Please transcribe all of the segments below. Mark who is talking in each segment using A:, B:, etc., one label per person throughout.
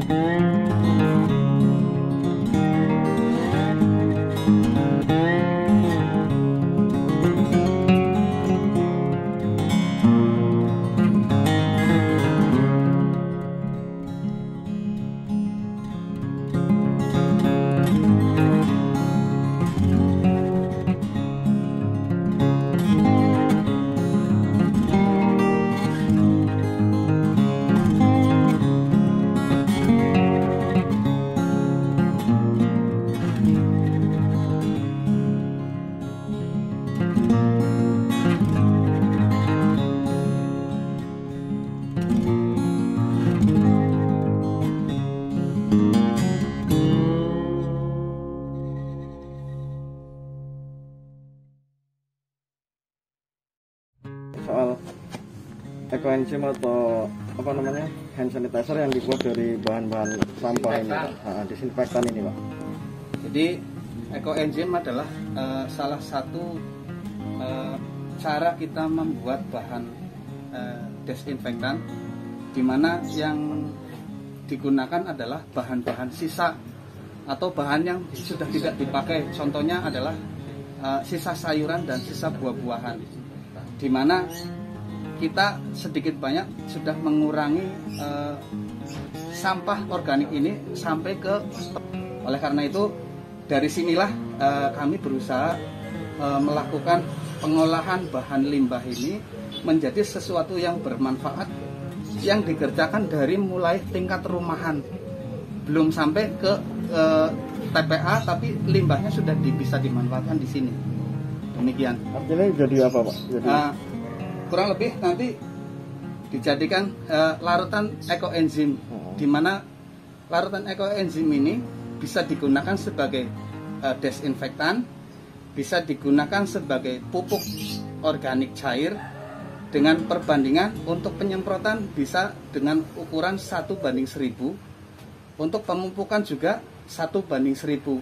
A: Soal ekoenzim atau apa namanya hand sanitizer yang dibuat dari bahan-bahan sampah ini, Pak. Disinfektan ini, Pak.
B: Jadi ekoenzim adalah salah satu cara kita membuat bahan desinfektan, di mana yang digunakan adalah bahan-bahan sisa atau bahan yang sudah tidak dipakai. Contohnya adalah sisa sayuran dan sisa buah-buahan, di mana kita sedikit banyak sudah mengurangi sampah organik ini sampai ke. Oleh karena itu dari sinilah kami berusaha melakukan pengolahan bahan limbah ini menjadi sesuatu yang bermanfaat, yang dikerjakan dari mulai tingkat rumahan, belum sampai ke TPA, tapi limbahnya sudah bisa dimanfaatkan di sini. Demikian.
A: Artinya jadi apa, Pak? Jadi
B: kurang lebih nanti dijadikan larutan ekoenzim, di mana larutan ekoenzim ini bisa digunakan sebagai desinfektan, bisa digunakan sebagai pupuk organik cair dengan perbandingan untuk penyemprotan bisa dengan ukuran 1:1000, untuk pemupukan juga 1:1000.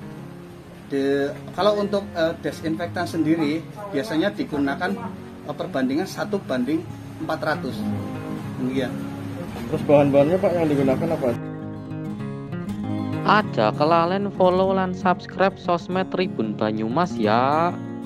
B: Kalau untuk desinfektan sendiri biasanya digunakan perbandingan 1:400. Demikian.
A: terus bahan-bahannya, Pak, yang digunakan apa?
C: Aja kelalen follow lan subscribe sosmed Tribun Banyumas ya.